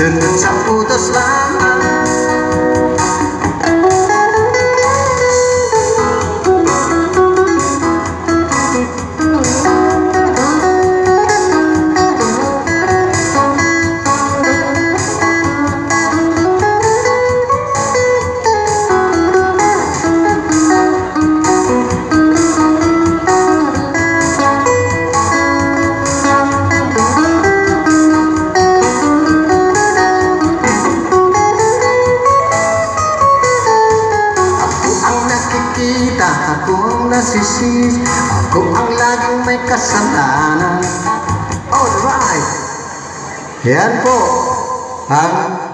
sunod sa utos lamang. Ako ang nasisisi, ako ang laging may kasalanan. Alright, yan po ang